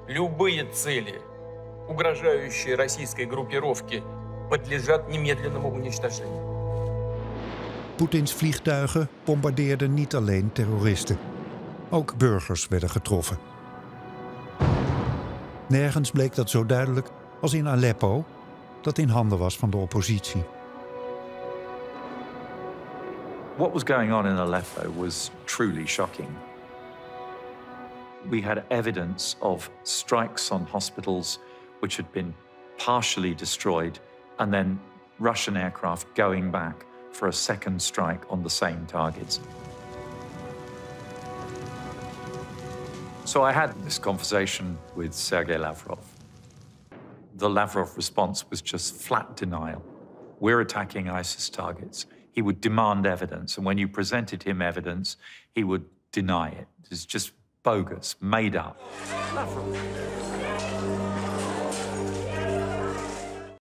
Любые цели, угрожающие российской группировке, подлежат немедленному уничтожению. Poetins vliegtuigen bombardeerden niet alleen terroristen. Ook burgers werden getroffen. Nergens bleek dat zo duidelijk als in Aleppo, dat in handen was van de oppositie. What was going on in Aleppo was truly shocking. We had evidence of strikes on hospitals which had been partially destroyed, and then Russian aircraft going back for a second strike on the same targets. So I had this conversation with Sergei Lavrov. The Lavrov response was just flat denial. We're attacking ISIS targets. He would demand evidence, and when you presented him evidence, he would deny it. It's just bogus, made up. Lavrov.